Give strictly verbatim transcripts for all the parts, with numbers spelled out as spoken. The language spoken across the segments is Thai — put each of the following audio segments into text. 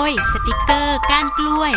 ยสติกเกอร์ก้านกล้วย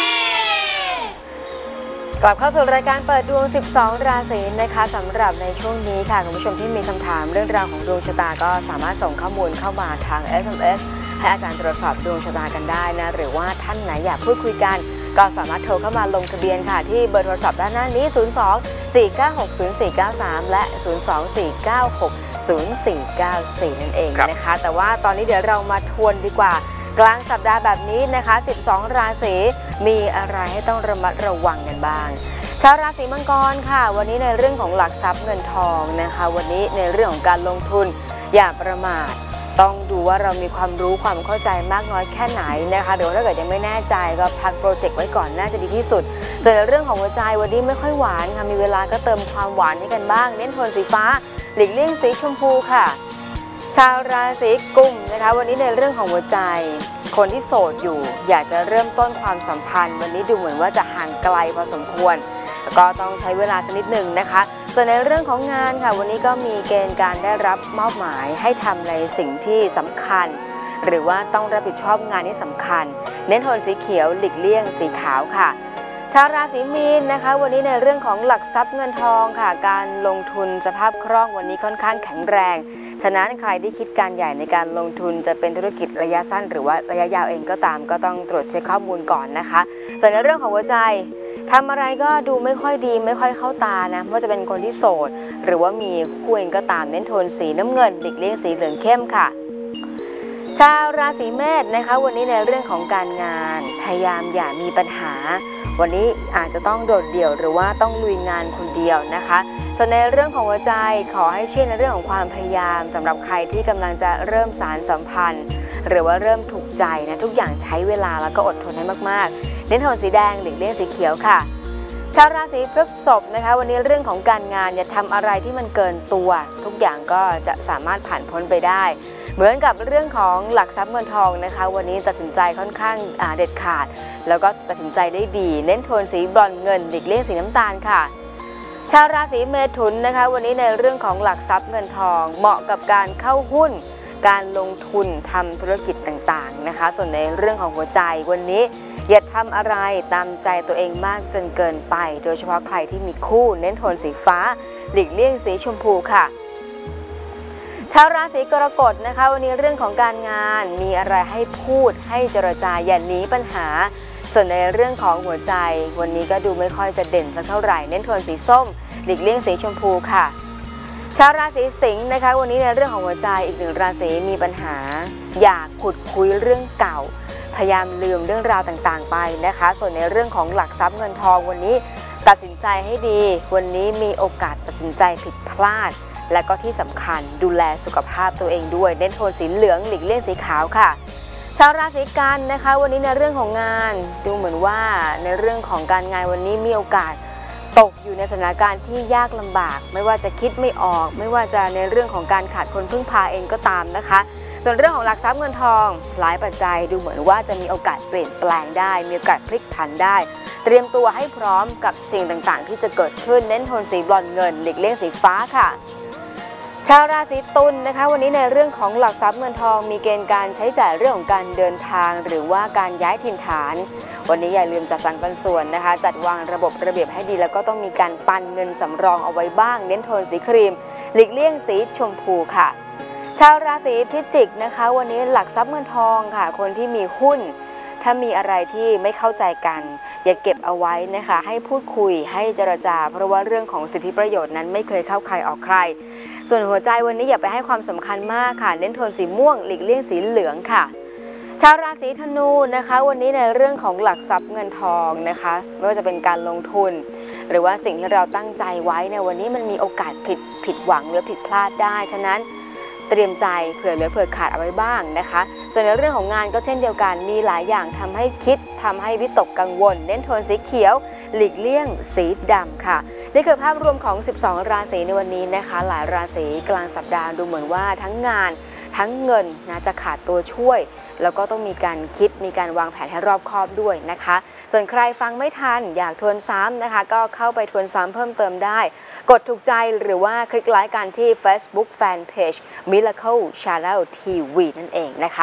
กลับเข้าสู่รายการเปิดดวงสิบสองราศีนะคะสำหรับในช่วงนี้ค่ะคุณผู้ชมที่มีคำถามเรื่องราวของดวงชะตาก็สามารถส่งข้อมูลเข้ามาทาง เอส เอ็ม เอส ให้อาจารย์ตรวจสอบดวงชะตากันได้นะหรือว่าท่านไหนอยากพูดคุยกันก็สามารถโทรเข้ามาลงทะเบียนค่ะที่เบอร์โทรศัพท์ด้านหน้านี้ศูนย์ สอง สี่ เก้า หก ศูนย์ สี่ เก้า สามและศูนย์ สอง สี่ เก้า หก ศูนย์ สี่ เก้า สี่นั่นเองนะคะแต่ว่าตอนนี้เดี๋ยวเรามาทวนดีกว่ากลางสัปดาห์แบบนี้นะคะสิบสองราศีมีอะไรให้ต้องระมัดระวังกันบ้างชาวราศีมังกรค่ะวันนี้ในเรื่องของหลักทรัพย์เงินทองนะคะวันนี้ในเรื่องของการลงทุนอย่าประมาทต้องดูว่าเรามีความรู้ความเข้าใจมากน้อยแค่ไหนนะคะเดี๋ยวถ้าเกิดยังไม่แน่ใจก็พักโปรเจกต์ไว้ก่อนน่าจะดีที่สุดส่วนในเรื่องของหัวใจวันนี้ไม่ค่อยหวานค่ะมีเวลาก็เติมความหวานให้กันบ้างเน้นโทนสีฟ้าหลีกเลี่ยงสีชมพูค่ะชาวราศีกุมนะคะวันนี้ในเรื่องของหัวใจคนที่โสดอยู่อยากจะเริ่มต้นความสัมพันธ์วันนี้ดูเหมือนว่าจะห่างไกลพอสมควรก็ต้องใช้เวลาสักนิดหนึ่งนะคะส่วนในเรื่องของงานค่ะวันนี้ก็มีเกณฑ์การได้รับมอบหมายให้ทำในสิ่งที่สำคัญหรือว่าต้องรับผิดชอบงานที่สำคัญเน้นโทนสีเขียวหลีกเลี่ยงสีขาวค่ะชาวราศีมีนนะคะวันนี้ในเรื่องของหลักทรัพย์เงินทองค่ะการลงทุนสภาพคล่องวันนี้ค่อนข้างแข็งแรงฉะนั้นใครที่คิดการใหญ่ในการลงทุนจะเป็นธุรกิจระยะสั้นหรือว่าระยะยาวเองก็ตามก็ต้องตรวจเช็คข้อมูลก่อนนะคะส่วนในเรื่องของหัวใจทำอะไรก็ดูไม่ค่อยดีไม่ค่อยเข้าตานะว่าจะเป็นคนที่โสดหรือว่ามีคู่เองก็ตามเน้นโทนสีน้ำเงินหลีกเลี่ยงสีเหลืองเข้มค่ะชาวราศีเมษนะคะวันนี้ในเรื่องของการงานพยายามอย่ามีปัญหาวันนี้อาจจะต้องโดดเดี่ยวหรือว่าต้องลุยงานคนเดียวนะคะส่วนในเรื่องของหัวใจขอให้เชื่อในเรื่องของความพยายามสำหรับใครที่กำลังจะเริ่มสานสัมพันธ์หรือว่าเริ่มถูกใจนะทุกอย่างใช้เวลาแล้วก็อดทนให้มากๆเน้นโทนสีแดงหลีกเลี่ยงสีเขียวค่ะชาวราศีพฤษภนะคะวันนี้เรื่องของการงานอย่าทำอะไรที่มันเกินตัวทุกอย่างก็จะสามารถผ่านพ้นไปได้เหมือนกับเรื่องของหลักทรัพย์เงินทองนะคะวันนี้ตัดสินใจค่อนข้างเด็ดขาดแล้วก็ตัดสินใจได้ดีเน้นโทนสีบรอนซ์เงินหลีกเลี่ยงสีน้ำตาลค่ะชาวราศีเมถุนนะคะวันนี้ในเรื่องของหลักทรัพย์เงินทองเหมาะกับการเข้าหุ้นการลงทุนทำธุรกิจต่างๆนะคะส่วนในเรื่องของหัวใจวันนี้อย่าทำอะไรตามใจตัวเองมากจนเกินไปโดยเฉพาะใครที่มีคู่เน้นโทนสีฟ้าหลีกเลี่ยงสีชมพูค่ะชาวราศีกรกฎนะคะวันนี้เรื่องของการงานมีอะไรให้พูดให้เจรจาอย่าหนีปัญหาส่วนในเรื่องของหัวใจวันนี้ก็ดูไม่ค่อยจะเด่นสักเท่าไหร่เน้นโทนสีส้มหลีกเลี่ยงสีชมพูค่ะชาวราศีสิงห์นะคะวันนี้ในเรื่องของหัวใจอีกหนึ่งราศีมีปัญหาอยากขุดคุยเรื่องเก่าพยายามลืมเรื่องราวต่างๆไปนะคะส่วนในเรื่องของหลักทรัพย์เงินทองวันนี้ตัดสินใจให้ดีวันนี้มีโอกาสตัดสินใจผิดพลาดและก็ที่สำคัญดูแลสุขภาพตัวเองด้วยเน้นโทนสีเหลืองหลีกเลี่ยงสีขาวค่ะชาวราศีกันนะคะวันนี้ในเรื่องของงานดูเหมือนว่าในเรื่องของการงานวันนี้มีโอกาสตกอยู่ในสถานการณ์ที่ยากลำบากไม่ว่าจะคิดไม่ออกไม่ว่าจะในเรื่องของการขาดคนพึ่งพาเองก็ตามนะคะส่วนเรื่องของหลักทรัพย์เงินทองหลายปัจจัยดูเหมือนว่าจะมีโอกาสเปลี่ยนแปลงได้มีโอกาสพลิกผันได้เตรียมตัวให้พร้อมกับสิ่งต่างๆที่จะเกิดขึ้นเน้นโทนสีบรอนซ์เงินหลีกเลี่ยงสีฟ้าค่ะชาวราศีตุลนะคะวันนี้ในเรื่องของหลักทรัพย์เงินทองมีเกณฑ์การใช้จ่ายเรื่องของการเดินทางหรือว่าการย้ายถิ่นฐานวันนี้อย่าลืมจัดสรรปันส่วนนะคะจัดวางระบบระเบียบให้ดีแล้วก็ต้องมีการปันเงินสำรองเอาไว้บ้างเน้นโทนสีครีมหลีกเลี่ยงสีชมพูค่ะชาวราศีพิจิกนะคะวันนี้หลักทรัพย์เงินทองค่ะคนที่มีหุ้นถ้ามีอะไรที่ไม่เข้าใจกันอย่าเก็บเอาไว้นะคะให้พูดคุยให้เจรจาเพราะว่าเรื่องของสิทธิประโยชน์นั้นไม่เคยเข้าใครออกใครส่วนหัวใจวันนี้อย่าไปให้ความสำคัญมากค่ะเน้นโทนสีม่วงหลีกเลี่ยงสีเหลืองค่ะชาวราศีธนูนะคะวันนี้ในเรื่องของหลักทรัพย์เงินทองนะคะไม่ว่าจะเป็นการลงทุนหรือว่าสิ่งที่เราตั้งใจไว้ในวันนี้มันมีโอกาสผิดผิดหวังหรือผิดพลาดได้ฉะนั้นเตรียมใจเผื่อเหลือเผื่อขาดเอาไว้บ้างนะคะส่วนในเรื่องของงานก็เช่นเดียวกันมีหลายอย่างทำให้คิดทำให้วิตกกังวลเน้นโทนสีเขียวหลีกเลี่ยงสีดำค่ะนี่คือภาพรวมของสิบสองราศีในวันนี้นะคะหลายราศีกลางสัปดาห์ดูเหมือนว่าทั้งงานทั้งเงินนะจะขาดตัวช่วยแล้วก็ต้องมีการคิดมีการวางแผนให้รอบคอบด้วยนะคะส่วนใครฟังไม่ทันอยากทวนซ้ำนะคะก็เข้าไปทวนซ้ำเพิ่มเติมได้กดถูกใจหรือว่าคลิกไลค์กันที่ Facebook Fanpage Miracle Channel ที วี นั่นเองนะคะ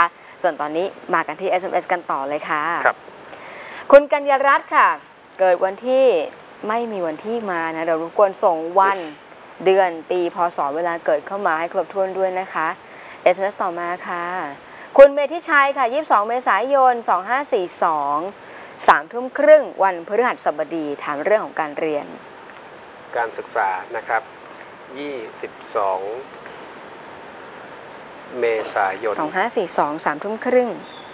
ส่วนตอนนี้มากันที่ เอส เอ็ม เอส กันต่อเลยค่ะครับคุณกัญญารัตน์ค่ะเกิดวันที่ไม่มีวันที่มานะเรารบกวนส่งวันเดือนปีพศเวลาเกิดเข้ามาให้ครบถ้วนด้วยนะคะ เอส เอ็ม เอส ต่อมาค่ะคุณเมธิชัยค่ะยี่สิบสองเมษายนสองห้าสี่สองสามทุ่มครึ่งวันพฤหัสบดีถามเรื่องของการเรียนการศึกษานะครับยี่สิบสองเมษายนสองห้าสี่สองสามทุ่มครึ่ง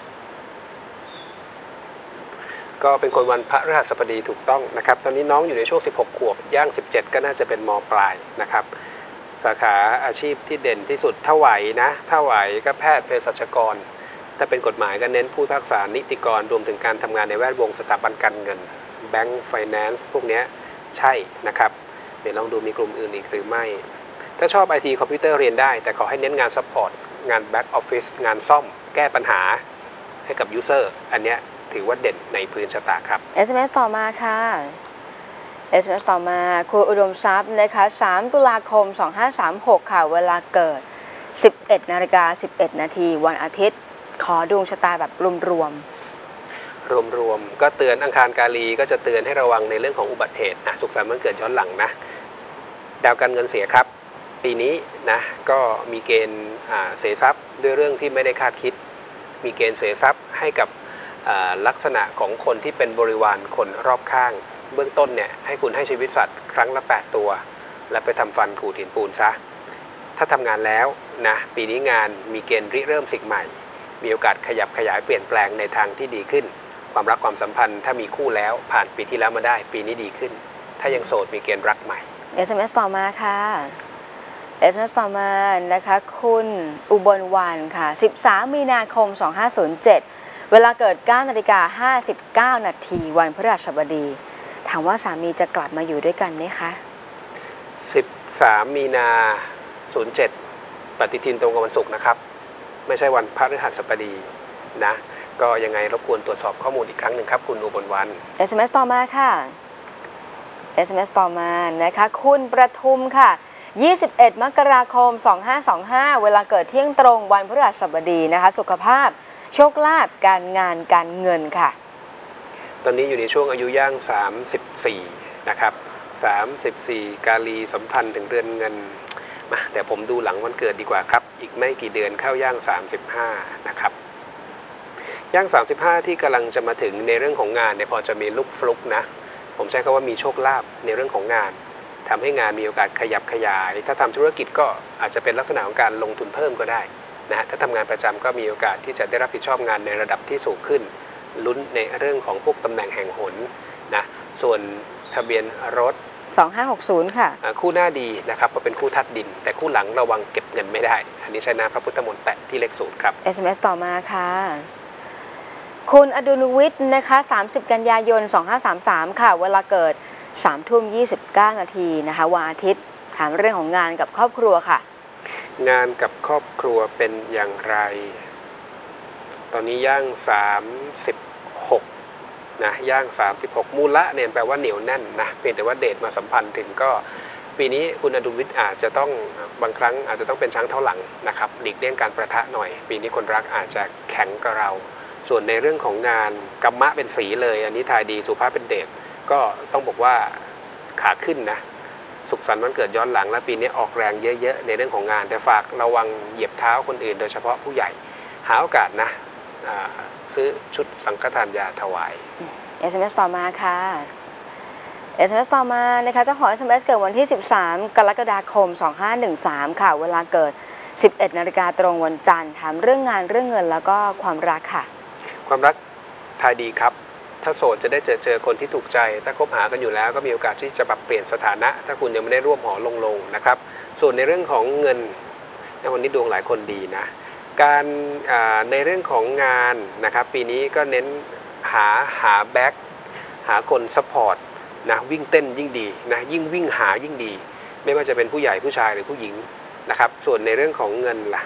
ก็เป็นคนวันพฤหัสบดีถูกต้องนะครับตอนนี้น้องอยู่ในช่วงสิบหกขวบย่างสิบเจ็ดก็น่าจะเป็นม.ปลายนะครับสาขาอาชีพที่เด่นที่สุดถ้าไหวนะถ้าไหวก็แพทย์เภสัชกรถ้าเป็นกฎหมายก็เน้นผู้ทักษะนิติกรรวมถึงการทำงานในแวดวงสถาบันการเงินแบงก์ไฟแนนซ์พวกนี้ใช่นะครับเดี๋ยวลองดูมีกลุ่มอื่นอีกหรือไม่ถ้าชอบ ไอ ที คอมพิวเตอร์เรียนได้แต่ขอให้เน้นงานซัพพอร์ตงานแบ็กออฟฟิศงานซ่อมแก้ปัญหาให้กับยูเซอร์อันเนี้ยถือว่าเด่นในพื้นชะตาครับเอส เอ็ม เอส ต่อมาค่ะ เอส เอ็ม เอส ต่อมาคุณอุดมทรัพย์นะคะสามตุลาคมสองห้าสามหกค่ะเวลาเกิดสิบเอ็ดนาฬิกาสิบเอ็ดนาทีวันอาทิตย์ขอดวงชะตาแบบรวมรวมรวมๆก็เตือนอังคารกาลีก็จะเตือนให้ระวังในเรื่องของอุบัติเหตุนะสุขสันต์วันเกิดย้อนหลังนะดาวการเงินเสียครับปีนี้นะก็มีเกณฑ์เสียทรัพย์ด้วยเรื่องที่ไม่ได้คาดคิดมีเกณฑ์เสียทรัพย์ให้กับลักษณะของคนที่เป็นบริวารคนรอบข้างเบื้องต้นเนี่ยให้คุณให้ชีวิตสัตว์ครั้งละแปดตัวและไปทำฟันขูดหินปูนซะถ้าทำงานแล้วนะปีนี้งานมีเกณฑ์ริเริ่มสิ่งใหม่มีโอกาสขยับขยายเปลี่ยนแปลงในทางที่ดีขึ้นความรักความสัมพันธ์ถ้ามีคู่แล้วผ่านปีที่แล้วมาได้ปีนี้ดีขึ้นถ้ายังโสดมีเกณฑ์รักใหม่เอส เอ็ม เอส ต่อมาค่ะ เอส เอ็ม เอส ต่อมานะคะคุณอุบลวรรณค่ะสิบสามมีนาคมสองห้าศูนย์เจ็ดเวลาเกิดเก้านาฬิกาห้าสิบเก้านาทีวันพฤหัสบดีถามว่าสามีจะกลับมาอยู่ด้วยกันไหมคะสิบสามมีนาศูนย์เจ็ดปฏิทินตรงกับวันศุกร์นะครับไม่ใช่วันพฤหัสบดีนะก็ยังไงรบกวนตรวจสอบข้อมูลอีกครั้งหนึ่งครับคุณอุบลวรรณเอส เอ็ม เอส ต่อมาค่ะ เอส เอ็ม เอส ต่อมานะคะคุณประทุมค่ะยี่สิบเอ็ดมกราคมสองห้าสองห้าเวลาเกิดเที่ยงตรงวันพฤหัสบดีนะคะสุขภาพโชคลาภการงานการเงินค่ะตอนนี้อยู่ในช่วงอายุย่างสามสิบสี่นะครับสามสิบสี่กาลีสัมพันธ์ถึงเดือนเงินมาแต่ผมดูหลังวันเกิดดีกว่าครับอีกไม่กี่เดือนเข้าย่างสามสิบห้านะครับย่างสามสิบห้าที่กำลังจะมาถึงในเรื่องของงานเนี่ยพอจะมีลุกฟลุกนะผมใช้คำว่ามีโชคลาภในเรื่องของงานทำให้งานมีโอกาสขยับขยายถ้าทำธุรกิจก็อาจจะเป็นลักษณะของการลงทุนเพิ่มก็ได้นะถ้าทำงานประจำก็มีโอกาสที่จะได้รับผิดชอบงานในระดับที่สูงขึ้นลุ้นในเรื่องของพวกตำแหน่งแห่งหนนะส่วนทะเบียนรถสองห้าหกศูนย์ค่ะคู่หน้าดีนะครับเพราะเป็นคู่ทัดดินแต่คู่หลังระวังเก็บเงินไม่ได้อันนี้ใช้น้ำพระพุทธมนต์แตะที่เลขศูนย์ครับเอส เอ็ม เอส ต่อมาค่ะคุณอดุลวิทย์นะคะสามสิบกันยายนสองห้าสามสามค่ะเวลาเกิดสามทุ่มยี่สิบเก้านาทีนะคะวันอาทิตย์ถามเรื่องของงานกับครอบครัวค่ะงานกับครอบครัวเป็นอย่างไรตอนนี้ย่างสามสิบหกนะย่างสามสิบหกมูละเนี่ยแปลว่าเหนียวแน่นนะเพียงแต่ว่าเดชมาสัมพันธ์ถึงก็ปีนี้คุณอดุลวิทย์อาจจะต้องบางครั้งอาจจะต้องเป็นช้างเท้าหลังนะครับหลีกเลี่ยงการประทะหน่อยปีนี้คนรักอาจจะแข็งกับเราส่วนในเรื่องของงานกัมมะเป็นสีเลยอันนี้ทายดีสุภาพเป็นเดชก็ต้องบอกว่าขาขึ้นนะสุขสันต์วันเกิดย้อนหลังและปีนี้ออกแรงเยอะๆในเรื่องของงานแต่ฝากระวังเหยียบเท้าคนอื่นโดยเฉพาะผู้ใหญ่หาโอกาสนะซื้อชุดสังฆทานยาถวายเอส เอ็ม เอส ต่อมาค่ะ เอส เอ็ม เอส ต่อมานะคะเจ้าของ เอส เอ็ม เอส เกิดวันที่สิบสามกรกฎาคมสองห้าหนึ่งสามค่ะเวลาเกิดสิบเอ็ดนาฬิกาตรงวันจันทร์ถามเรื่องงานเรื่องเงินแล้วก็ความรักค่ะความรักทายดีครับถ้าโสดจะได้เจอเจอคนที่ถูกใจถ้าคบหากันอยู่แล้วก็มีโอกาสที่จะปรับเปลี่ยนสถานะถ้าคุณยังไม่ได้ร่วมหอลงลงนะครับส่วนในเรื่องของเงินในวันนี้ดวงหลายคนดีนะการในเรื่องของงานนะครับปีนี้ก็เน้นหาหาแบ็คหาคนซัพพอร์ตนะวิ่งเต้นยิ่งดีนะยิ่งวิ่งหายิ่งดีไม่ว่าจะเป็นผู้ใหญ่ผู้ชายหรือผู้หญิงนะครับส่วนในเรื่องของเงินล่ะ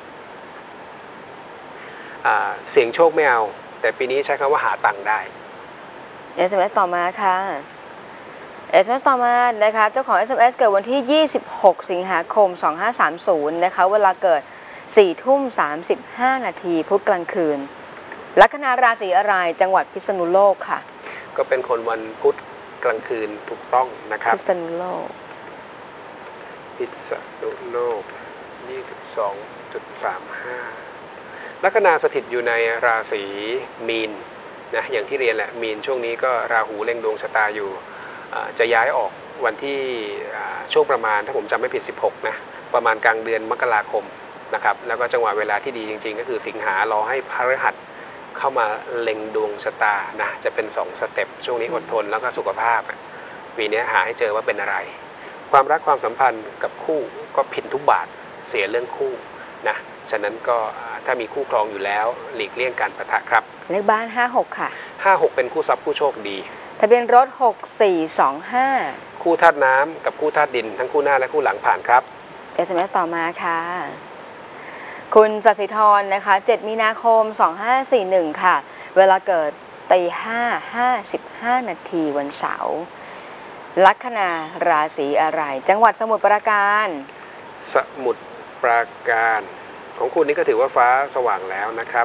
เสี่ยงโชคไม่เอาแต่ปีนี้ใช้คำว่าหาตังค์ได้เอส เอ็ม เอส ต่อมาค่ะ เอส เอ็ม เอส ต่อมานะคะเจ้าของ เอส เอ็ม เอส เกิดวันที่ยี่สิบหกสิงหาคมสองห้าสามศูนย์นะคะเวลาเกิดสี่ทุ่มสามสิบห้านาทีพุธกลางคืนลัคนาราศีอะไรจังหวัดพิษณุโลกค่ะก็เป็นคนวันพุธกลางคืนถูกต้องนะครับพิษณุโลกพิษณุโลก ยี่สิบสองจุดสามห้า ลัคนาสถิตอยู่ในราศีมีนนะอย่างที่เรียนแหละมีนช่วงนี้ก็ราหูเล็งดวงชะตาอยู่จะย้ายออกวันที่ช่วงประมาณถ้าผมจำไม่ผิดสิบหกนะประมาณกลางเดือนมกราคมนะครับแล้วก็จังหวะเวลาที่ดีจริงๆก็คือสิงหารอให้พฤหัสเข้ามาเล็งดวงชะตานะจะเป็นสองสเต็ปช่วงนี้อดทนแล้วก็สุขภาพปีนี้หาให้เจอว่าเป็นอะไรความรักความสัมพันธ์กับคู่ก็ผิดทุกบาทเสียเรื่องคู่นะฉะนั้นก็ถ้ามีคู่ครองอยู่แล้วหลีกเลี่ยงการปะทะครับเลขบ้านห้าหกค่ะห้าหกเป็นคู่ทรัพย์คู่โชคดีทะเบียนรถหกสี่สองห้าคู่ธาตุน้ำกับคู่ธาตุดินทั้งคู่หน้าและคู่หลังผ่านครับเอส เอ็ม เอส ต่อมาค่ะคุณศศิธรนะคะเจ็ดมีนาคมสองห้าสี่หนึ่งค่ะเวลาเกิดตีห้าห้าสิบห้านาทีวันเสาร์ลัคนาราศีอะไรจังหวัดสมุทรปราการสมุทรปราการของคุณนี่ก็ถือว่าฟ้าสว่างแล้วนะครับ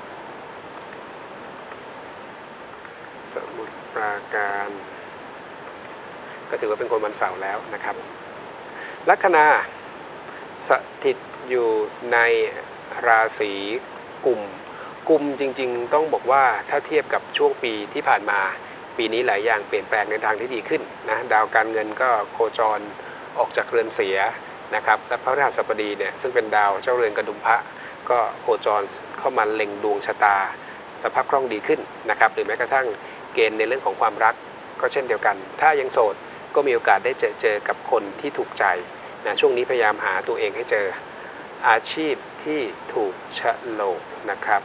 สมุทรปราการก็ถือว่าเป็นคนวันเสาร์แล้วนะครับลัคนาสถิตอยู่ในราศีกุมกุมจริงๆต้องบอกว่าถ้าเทียบกับช่วงปีที่ผ่านมาปีนี้หลายอย่างเปลี่ยนแปลงในทางที่ดีขึ้นนะดาวการเงินก็โคจรออกจากเรือนเสียนะครับและพระพฤหัสบดีเนี่ยซึ่งเป็นดาวเจ้าเรือนกระดุมพระก็โคจรเข้ามาเล็งดวงชะตาสภาพคล่องดีขึ้นนะครับหรือแม้กระทั่งเกณฑ์ในเรื่องของความรักก็เช่นเดียวกันถ้ายังโสดก็มีโอกาสได้เจอเจอกับคนที่ถูกใจนะช่วงนี้พยายามหาตัวเองให้เจออาชีพที่ถูกฉลกนะครับ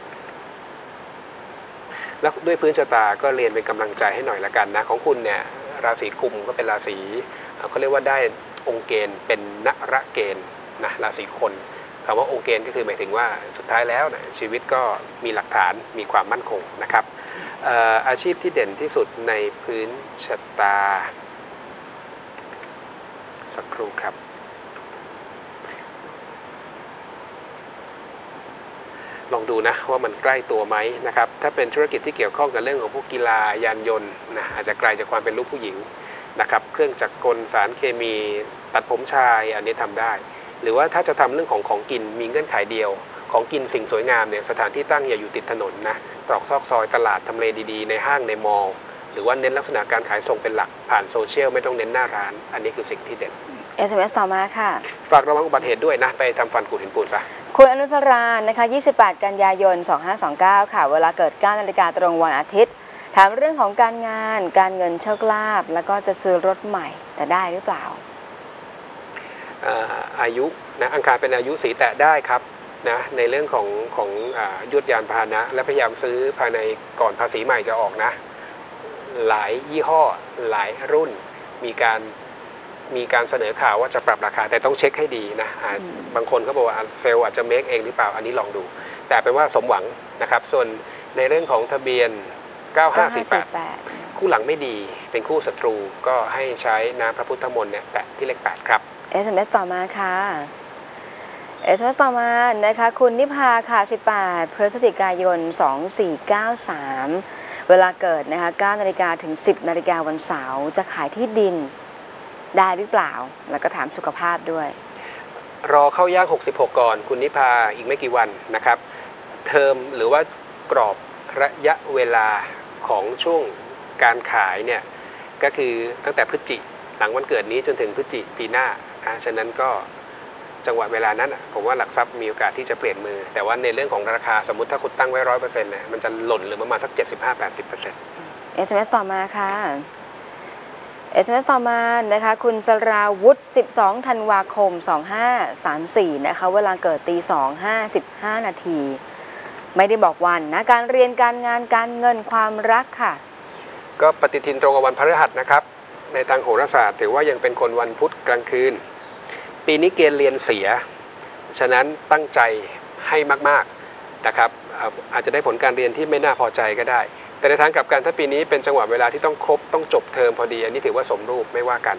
แล้วด้วยพื้นชะตาก็เรียนเป็นกำลังใจให้หน่อยละกันนะของคุณเนี่ยราศีกุมก็เป็นราศีเขาเรียกว่าได้องค์เกณฑ์เป็นนรเกณฑ์นะราศีคนคำว่าองค์เกณฑ์ก็คือหมายถึงว่าสุดท้ายแล้วนะชีวิตก็มีหลักฐานมีความมั่นคงนะครับ เอ่อ อาชีพที่เด่นที่สุดในพื้นชะตาสักครู่ครับลองดูนะว่ามันใกล้ตัวไหมนะครับถ้าเป็นธุรกิจที่เกี่ยวข้องกับเรื่องของพวกกีฬายานยนต์นะอาจจะไกลจากความเป็นลูกผู้หญิงนะครับเครื่องจักรกลสารเคมีตัดผมชายอันนี้ทำได้หรือว่าถ้าจะทำเรื่องของของกินมีเงื่อนไขเดียวของกินสิ่งสวยงามเนี่ยสถานที่ตั้งอย่าอยู่ติดถนนนะตรอกซอกซอยตลาดทำเลดีๆในห้างในมอลล์หรือว่าเน้นลักษณะการขายส่งเป็นหลักผ่านโซเชียลไม่ต้องเน้นหน้าร้านอันนี้คือสิ่งที่เด่นเอส เอ็ม เอส ต่อมาค่ะฝากระวังอุบัติเหตุด้วยนะไปทำฟันกูดหินปูนซะคุณอนุสรานะคะยี่สิบแปดกันยายนสองห้าสองเก้าค่ะเวลาเกิดเก้านาฬิกาตรงวันอาทิตย์ถามเรื่องของการงานการเงินโชคลาภแล้วก็จะซื้อรถใหม่แต่ได้หรือเปล่าอายุนะอังคารเป็นอายุสีแตะได้ครับนะในเรื่องของของยุทธยานพาหนะและพยายามซื้อภายในก่อนภาษีใหม่จะออกนะหลายยี่ห้อหลายรุ่นมีการมีการเสนอข่าวว่าจะปรับราคาแต่ต้องเช็คให้ดีนะบางคนเขาบอกว่าเซลล์อาจจะเมคเองหรือเปล่าอันนี้ลองดูแต่เป็นว่าสมหวังนะครับส่วนในเรื่องของทะเบียนเก้าห้าสี่แปดคู่หลังไม่ดีเป็นคู่ศัตรูก็ให้ใช้น้ำพระพุทธมนต์เนี่ยแปะที่เลขแปดครับเอส เอ็ม เอส ต่อมาค่ะ เอส เอ็ม เอส ต่อมานะคะคุณนิพาค่ะสิบแปดพฤศจิกายนสองสี่เก้าสามเวลาเกิดนะคะเก้านาฬิกาถึงสิบนาฬิกาวันเสาร์จะขายที่ดินได้หรือเปล่าแล้วก็ถามสุขภาพด้วยรอเข้าย่างหกสิบหกก่อนคุณนิพาอีกไม่กี่วันนะครับเทอมหรือว่ากรอบระยะเวลาของช่วงการขายเนี่ยก็คือตั้งแต่พฤศจิหลังวันเกิดนี้จนถึงพฤศจิปีหน้าอ่ะฉะนั้นก็จังหวะเวลานั้นผมว่าหลักทรัพย์มีโอกาสที่จะเปลี่ยนมือแต่ว่าในเรื่องของราคาสมมติถ้าคุณตั้งไว้ร้อยเปอร์เซ็นต์เนี่ยมันจะหล่นหรือประมาณสักเจ็ดสิบห้าแปดสิบเปอร์เซ็นต์เอส เอ็ม เอส ต่อมาค่ะ เอส เอ็ม เอส ต่อมานะคะคุณสราวุฒิสิบสองธันวาคมสองห้าสามสี่นะคะเวลาเกิดตีสองห้าสิบห้านาทีไม่ได้บอกวันนะการเรียนการงานการเงินความรักค่ะก็ปฏิทินตรงกับวันพฤหัสนะครับในทางโหราศาสตร์ถือว่ายังเป็นคนวันพุธกลางคืนปีนี้เกณฑ์เรียนเสียฉะนั้นตั้งใจให้มากๆนะครับอาจจะได้ผลการเรียนที่ไม่น่าพอใจก็ได้แต่ในทางกลับกันถ้าปีนี้เป็นจังหวะเวลาที่ต้องครบต้องจบเทอมพอดีอันนี้ถือว่าสมรูปไม่ว่ากัน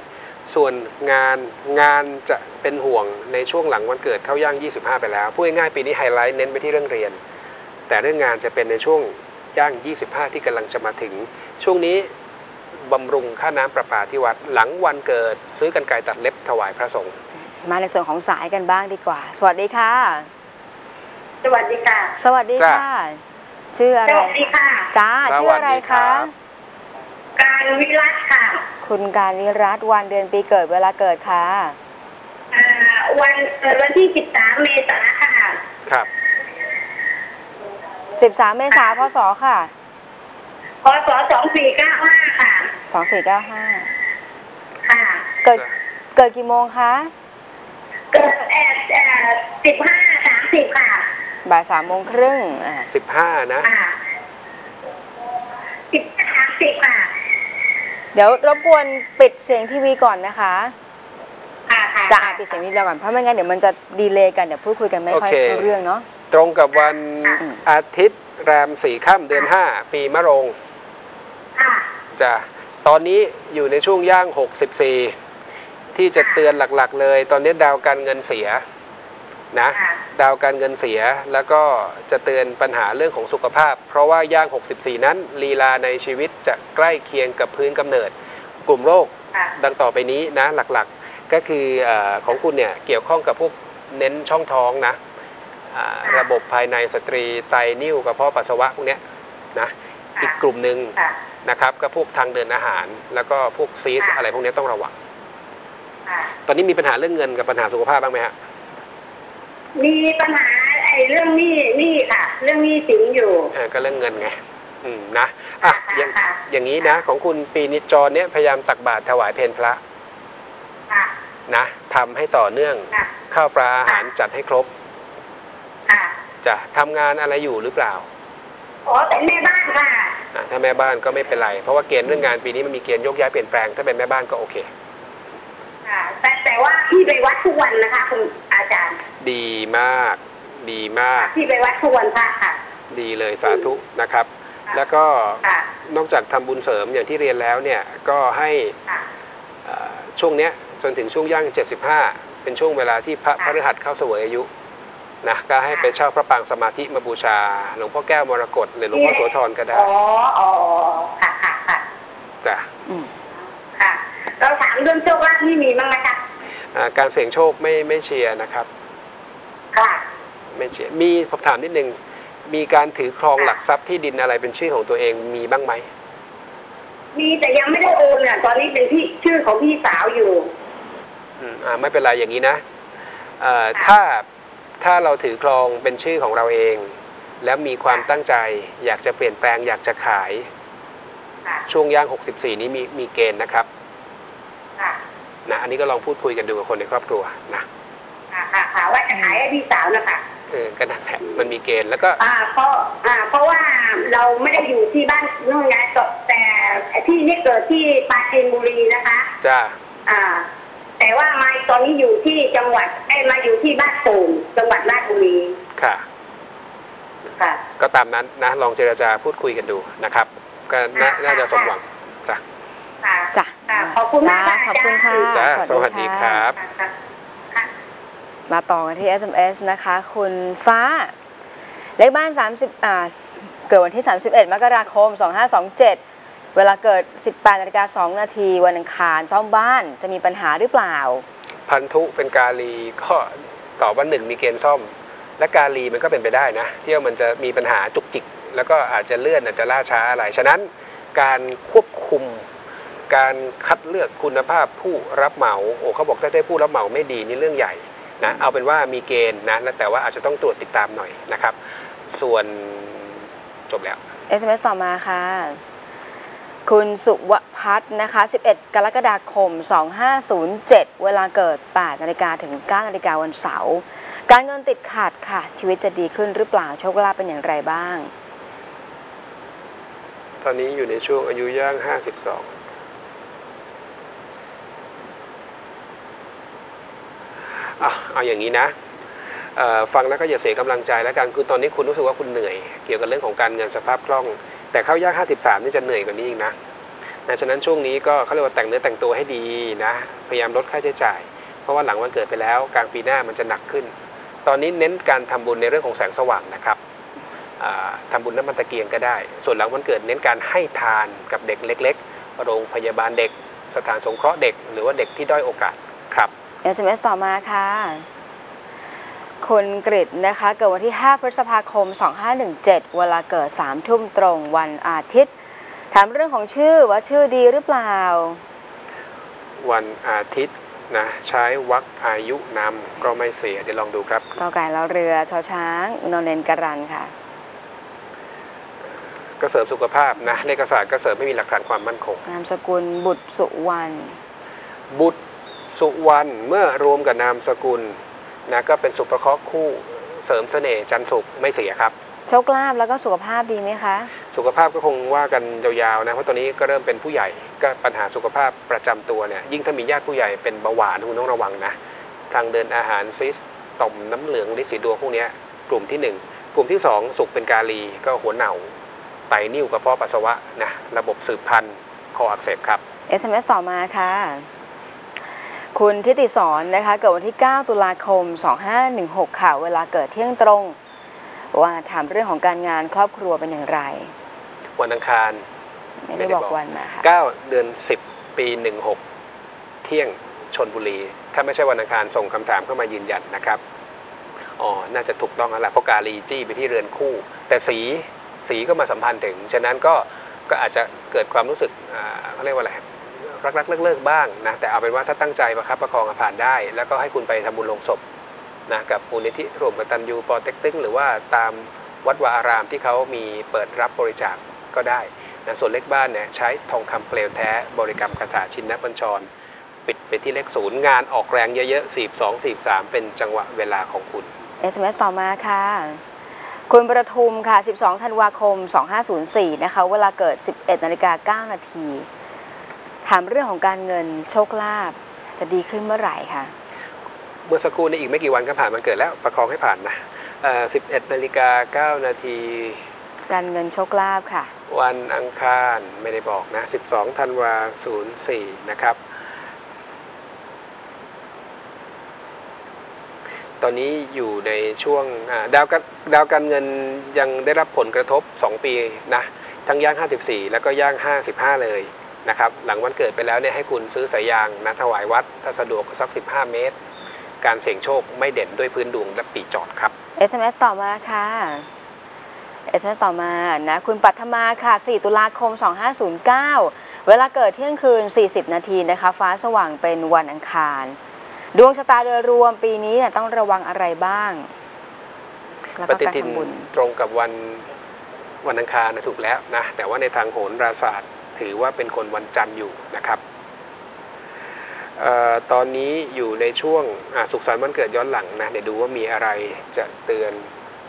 ส่วนงานงานจะเป็นห่วงในช่วงหลังวันเกิดเข้าย่างยี่สิบห้าไปแล้วพูดง่ายๆปีนี้ไฮไลท์เน้นไปที่เรื่องเรียนแต่เรื่องงานจะเป็นในช่วงย่างยี่สิบห้าที่กำลังจะมาถึงช่วงนี้บำรุงค่าน้ำประปาที่วัดหลังวันเกิดซื้อกรรไกรตัดเล็บถวายพระสงฆ์มาในส่วนของสายกันบ้างดีกว่าสวัสดีค่ะสวัสดีค่ะสวัสดีค่ะชื่ออะไรสวัสดีค่ะจ้าชื่ออะไรคะการวิรัตค่ะคุณการวิรัตวันเดือนปีเกิดเวลาเกิดค่ะวันเกิดวันที่สิบสามเมษายนค่ะครับสิบสามเมษายนพศค่ะพศสองสี่เก้าห้าค่ะสองสี่เก้าห้าค่ะเกิดเกิดกี่โมงคะเกิดแอดสิบห้าสามสิบค่ะบ่ายสามโมงครึ่งอ่าสิบห้านะสิบห้าสามสิบค่ะเดี๋ยวรบกวนปิดเสียงทีวีก่อนนะคะค่ะจะอ่านปิดเสียงทีวีก่อนเพราะไม่งั้นเดี๋ยวมันจะดีเลย์กันเดี๋ยวพูดคุยกันไม่ค่อยรู้เรื่องเนาะตรงกับวันอาทิตย์แรมสี่ค่ำเดือนห้าปีมะโรงจะตอนนี้อยู่ในช่วงย่างหกสิบสี่ที่จะเตือนหลักๆเลยตอนนี้ดาวการเงินเสียนะดาวการเงินเสียแล้วก็จะเตือนปัญหาเรื่องของสุขภาพเพราะว่าย่างหกสิบสี่นั้นลีลาในชีวิตจะใกล้เคียงกับพื้นกำเนิดกลุ่มโรคดังต่อไปนี้นะหลักๆก็คือของคุณเนี่ยเกี่ยวข้องกับพวกเน้นช่องท้องนะระบบภายในสตรีไตนิ่วกระเพาะปัสสาวะพวกนี้นะอีกกลุ่มหนึ่งนะครับก็พวกทางเดินอาหารแล้วก็พวกซีสอะไรพวกนี้ต้องระวังตอนนี้มีปัญหาเรื่องเงินกับปัญหาสุขภาพบ้างไหมฮะมีปัญหาไอ้เรื่องหนี้หนี้ค่ะเรื่องหนี้สินอยู่เออก็เรื่องเงินไงอืมนะอ่ะอย่างอย่างนี้นะของคุณปีนิจจรเนี่ยพยายามตักบาตรถวายเพลพระนะทำให้ต่อเนื่องข้าวปลาอาหารจัดให้ครบจะทำงานอะไรอยู่หรือเปล่าอ๋อเป็นแม่บ้านค่ะถ้าแม่บ้านก็ไม่เป็นไรเพราะว่าเกณฑ์เรื่องงานปีนี้มันมีเกณฑ์ยกย้ายเปลี่ยนแปลงถ้าเป็นแม่บ้านก็โอเคแต่แต่ว่าพี่ไปวัดทุกวันนะคะคุณอาจารย์ดีมากดีมากพี่ไปวัดทุกวันพระค่ะดีเลยสาธุนะครับแล้วก็นอกจากทำบุญเสริมอย่างที่เรียนแล้วเนี่ยก็ให้ช่วงเนี้ยจนถึงช่วงย่างเจ็ดสิบห้าเป็นช่วงเวลาที่พระพฤหัสเข้าเสวยอายุนะก็ให้ไปเช่าพระปางสมาธิมาบูชาหลวงพ่อแก้วมรกตหรือหลวงพ่อโสธรก็ได้อ๋ออ๋อค่ะค่ะค่ะจ้ะค่ะเราถามเรื่องโชคลาภที่มีบ้างไหมคะการเสี่ยงโชคไม่ไม่เชียร์นะครับค่ะไม่เชียร์มีผมถามนิดนึงมีการถือครองหลักทรัพย์ที่ดินอะไรเป็นชื่อของตัวเองมีบ้างไหมมีแต่ยังไม่ได้โอนเนี่ยตอนนี้เป็นที่ชื่อของพี่สาวอยู่อืมอ่าไม่เป็นไรอย่างนี้นะเอ่อถ้าถ้าเราถือครองเป็นชื่อของเราเองแล้วมีความตั้งใจอยากจะเปลี่ยนแปลงอยากจะขายช่วงย่างหกสิบสี่นี้มีมีเกณฑ์นะครับนะอันนี้ก็ลองพูดคุยกันดูกับคนในครอบครัวนะค่ะค่ะว่าจะขายให้พี่สาวนะคะเออก็นั่นแหละมันมีเกณฑ์แล้วก็อ่าเพราะอ่าเพราะว่าเราไม่ได้อยู่ที่บ้านนู่นไงแต่ที่นี่เกิดที่ปราจีนบุรีนะคะจ้าอ่าแต่ว่ามาตอนนี้อยู่ที่จังหวัดได้มาอยู่ที่บ้านโป่งจังหวัดราชบุรีค่ะค่ะก็ตามนั้นนะลองเจรจาพูดคุยกันดูนะครับก็น่าจะสมหวังจ้ะจ้ะขอบคุณมากขอบคุณค่ะจ้าสวัสดีครับมาต่อกันที่ เอส เอ็ม เอส นะคะคุณฟ้าเลขบ้านสามสิบอ่าเกิดวันที่สามสิบเอ็ดมกราคมสองห้าสองเจ็ดเวลาเกิด สิบแปดนาฬิกาสองนาทีวันอังคารซ่อมบ้านจะมีปัญหาหรือเปล่าพันธุเป็นกาลีก็ตอบว่าหนึ่งมีเกณฑ์ซ่อมและกาลีมันก็เป็นไปได้นะที่ว่ามันจะมีปัญหาจุกจิกแล้วก็อาจจะเลื่อนอาจจะล่าช้าอะไรฉะนั้นการควบคุมการคัดเลือกคุณภาพผู้รับเหมาโอ้เขาบอกถ้าได้ผู้รับเหมาไม่ดีนี่เรื่องใหญ่นะเอาเป็นว่ามีเกณฑ์นะแล้วแต่ว่าอาจจะต้องตรวจติดตามหน่อยนะครับส่วนจบแล้วเอส เอ็ม เอส ต่อมาค่ะคุณสุวพัฒน์นะคะสิบเอ็ดกรกฎาคมสองห้าศูนย์เจ็ดเวลาเกิดแปดนาฬิกาถึงเก้านาฬิกาวันเสาร์การเงินติดขัดค่ะชีวิตจะดีขึ้นหรือเปล่าโชคลาภเป็นอย่างไรบ้างตอนนี้อยู่ในช่วงอายุย่างห้าสิบสองอ่ะเอาอย่างนี้นะฟังแล้วก็อย่าเสียกำลังใจแล้วกันคือตอนนี้คุณรู้สึกว่าคุณเหนื่อยเกี่ยวกับเรื่องของการเงินสภาพคล่องแต่เข้ายากห้าสิบสามนี่จะเหนื่อยกว่านี้อีกนะนะฉะนั้นช่วงนี้ก็เขาเรียกว่าแต่งเนื้อแต่งตัวให้ดีนะพยายามลดค่าใช้จ่ายเพราะว่าหลังวันเกิดไปแล้วกลางปีหน้ามันจะหนักขึ้นตอนนี้เน้นการทำบุญในเรื่องของแสงสว่างนะครับทำบุญน้ำมันตะเกียงก็ได้ส่วนหลังวันเกิดเน้นการให้ทานกับเด็กเล็กๆโรงพยาบาลเด็กสถานสงเคราะห์เด็กหรือว่าเด็กที่ด้อยโอกาสครับเอส เอ็ม เอส ต่อมาค่ะคุณกฤษนะคะเกิดวันที่ห้าพฤษภาคมสองพันห้าร้อยสิบเจ็ดเวลาเกิดสามทุ่มตรงวันอาทิตย์ถามเรื่องของชื่อว่าชื่อดีหรือเปล่าวันอาทิตย์นะใช้วรรคอายุนำก็ไม่เสียเดี๋ยวลองดูครับกอไก่รอเรือชอช้างนอนเนนกรันค่ะก็เสริมสุขภาพนะเลขศาสตร์ก็เสริมไม่มีหลักฐานความมั่นคงนามสกุลบุตรสุวรรณบุตรสุวรรณเมื่อรวมกับนามสกุลนะก็เป็นสุภเคราะห์คู่เสริมเสน่ห์จันทร์ศุกร์ไม่เสียครับโชคลาภแล้วก็สุขภาพดีไหมคะสุขภาพก็คงว่ากันยาวๆนะเพราะตอนนี้ก็เริ่มเป็นผู้ใหญ่ก็ปัญหาสุขภาพประจำตัวเนี่ยยิ่งถ้ามีญาติผู้ใหญ่เป็นเบาหวานคุณต้องระวังนะทางเดินอาหารซิสต่อมน้ำเหลืองฤทธิ์สีดวงพวกนี้กลุ่มที่หนึ่งกลุ่มที่สองสุกเป็นกาลีก็หัวเน่าไตนิ่วกระเพาะปัสสาวะนะระบบสืบพันธุ์คออักเสบครับเอส เอ็ม เอส ต่อมาค่ะคุณทิติสอนนะคะเกิดวันที่เก้าตุลาคมสองพันห้าร้อยสิบหกค่ะเวลาเกิดเที่ยงตรงว่าถามเรื่องของการงานครอบครัวเป็นอย่างไรวันอังคารไม่ได้บอกวันมาค่ะเก้าเดือนสิบปีหนึ่งหกเที่ยงชลบุรีถ้าไม่ใช่วันอังคารส่งคำถามเข้ามายืนยันนะครับอ๋อน่าจะถูกต้องแล้วแหละเพราะกาลีจี้ไปที่เรือนคู่แต่สีสีก็มาสัมพันธ์ถึงฉะนั้นก็ก็อาจจะเกิดความรู้สึกเขาเรียกว่าอะไรรักๆเลิกๆบ้างนะแต่เอาเป็นว่าถ้าตั้งใจประคับประคองผ่านได้แล้วก็ให้คุณไปทำบุญลงศพนะกับมูลนิธิร่วมกตัญญูปอเต็กตึงหรือว่าตามวัดวาอารามที่เขามีเปิดรับบริจาคก็ได้นะส่วนเลขบ้านเนี่ยใช้ทองคำเปลวแท้บริกรรมคาถาชินบัญชรปิดไปที่เลขศูนย์งานออกแรงเยอะๆสี่สองสี่สามเป็นจังหวะเวลาของคุณเอส เอ็ม เอส ต่อมาค่ะคุณประทุมค่ะสิบสองธันวาคมสองพันห้าร้อยสี่นะคะเวลาเกิด สิบเอ็ดนาฬิกาเก้านาทีถามเรื่องของการเงินโชคลาภจะดีขึ้นเมื่อไหร่คะเมื่อสักครู่นี้อีกไม่กี่วันก็ผ่านมันเกิดแล้วประคองให้ผ่านนะสิบเอ็ดนาฬิกาเก้านาทีการเงินโชคลาภค่ะวันอังคารไม่ได้บอกนะสิบสองธันวาศูนย์สี่นะครับตอนนี้อยู่ในช่วงดาวดาวการเงินยังได้รับผลกระทบสองปีนะทั้งย่างห้าสิบสี่แล้วก็ย่างห้าสิบห้าเลยนะครับหลังวันเกิดไปแล้วเนี่ยให้คุณซื้อสายยางนะถวายวัดถ้าสะดวกสักสิบห้าเมตรการเสี่ยงโชคไม่เด่นด้วยพื้นดวงและปีจอดครับเอส เอ็ม เอส ต่อมาค่ะ เอส เอ็ม เอส ต่อมานะคุณปัทมาค่ะสี่ตุลาคมสองพันห้าร้อยเก้าเวลาเกิดเที่ยงคืนสี่สิบนาทีนะคะฟ้าสว่างเป็นวันอังคารดวงชะตาโดยรวมปีนี้ต้องระวังอะไรบ้างปฏิทินตรงกับวันวันอังคารนะถูกแล้วนะแต่ว่าในทางโหราศาสตร์ถือว่าเป็นคนวันจันทร์อยู่นะครับเอ่อตอนนี้อยู่ในช่วงสุขสันต์วันเกิดย้อนหลังนะเดี๋ยวดูว่ามีอะไรจะเตือน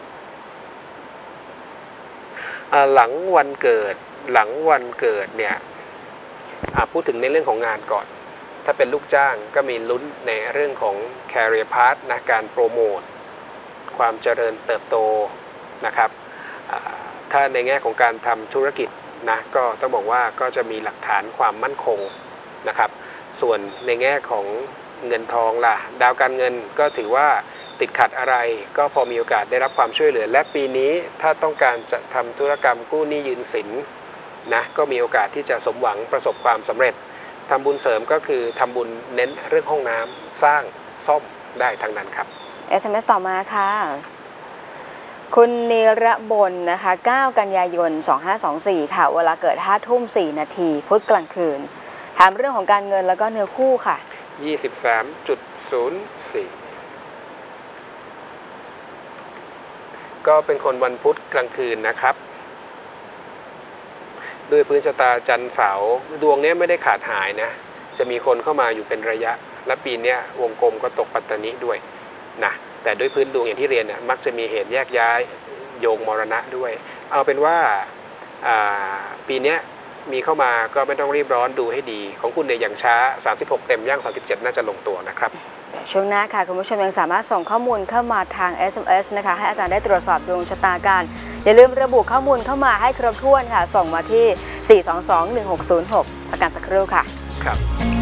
หลังวันเกิดหลังวันเกิดเนี่ยพูดถึงในเรื่องของงานก่อนถ้าเป็นลูกจ้างก็มีลุ้นในเรื่องของ career path นะการโปรโมทความเจริญเติบโตนะครับถ้าในแง่ของการทำธุรกิจนะก็ต้องบอกว่าก็จะมีหลักฐานความมั่นคงนะครับส่วนในแง่ของเงินทองล่ะดาวการเงินก็ถือว่าติดขัดอะไรก็พอมีโอกาสได้รับความช่วยเหลือและปีนี้ถ้าต้องการจะทำธุรกรรมกู้หนี้ยืมสินนะก็มีโอกาสที่จะสมหวังประสบความสำเร็จทำบุญเสริมก็คือทำบุญเน้นเรื่องห้องน้ำสร้างซ่อมได้ทั้งนั้นครับเอส เอ็ม เอส ต่อมาค่ะคุณนิรบลนะคะเก้ากันยายนสองพันห้าร้อยยี่สิบสี่ค่ะเวลาเกิดห้าทุ่มสี่นาทีพุธกลางคืนถามเรื่องของการเงินแล้วก็เนื้อคู่ค่ะยี่สิบสามจุดศูนย์สี่ ก็เป็นคนวันพุธกลางคืนนะครับด้วยพื้นชะตาจันทร์เสาร์ดวงนี้ไม่ได้ขาดหายนะจะมีคนเข้ามาอยู่เป็นระยะและปีนี้วงกลมก็ตกปัตตานีด้วยนะแต่ด้วยพื้นดวงอย่างที่เรียนเนี่ยมักจะมีเหตุแยกย้ายโยงมรณะด้วยเอาเป็นว่าปีนี้มีเข้ามาก็ไม่ต้องรีบร้อนดูให้ดีของคุณเนี่ยอย่างช้าสามสิบหกเต็มย่างสามสิบเจ็ดน่าจะลงตัวนะครับช่วงหน้าค่ะคุณผู้ชมยังสามารถส่งข้อมูลเข้ามาทาง เอส เอ็ม เอส นะคะให้อาจารย์ได้ตรวจสอบดวงชะตากันอย่าลืมระบุข้อมูลเข้ามาให้ครบถ้วนค่ะส่งมาที่สี่ สอง สอง หนึ่ง หก ศูนย์ หก ประกันสักครู่ค่ะครับ